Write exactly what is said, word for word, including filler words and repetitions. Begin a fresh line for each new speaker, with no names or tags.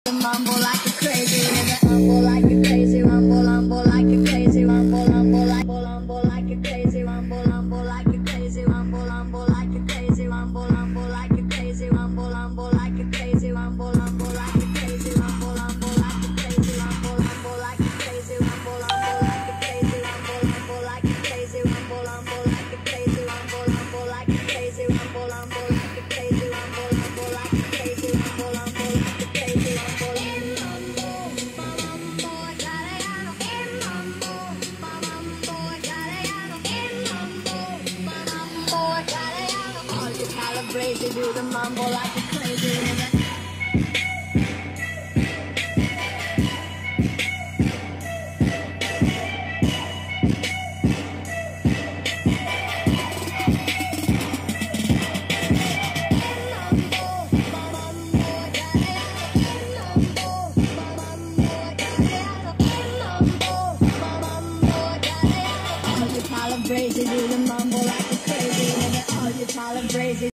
Mambo like a crazy nigga. Mambo like a crazy. Mambo, mambo like a crazy. Mambo, mambo like, mambo like a crazy. Mambo, mambo like a crazy. Mambo, mambo like a crazy. Mambo, mambo like a crazy. Mambo, mambo like a crazy. Mambo, mambo like a crazy. Mambo, mambo like a crazy. Mambo, mambo like a crazy. Mambo, mambo like a crazy. Mambo, mambo like a crazy. Mambo, mambo like a crazy. Mambo, mambo like a crazy. Mambo, mambo like a crazy. Mambo, mambo like a crazy. Mambo, mambo like a crazy. Crazy, do the mambo like a crazy nigga. Crazy, do the mambo like a crazy nigga. All you call it crazy.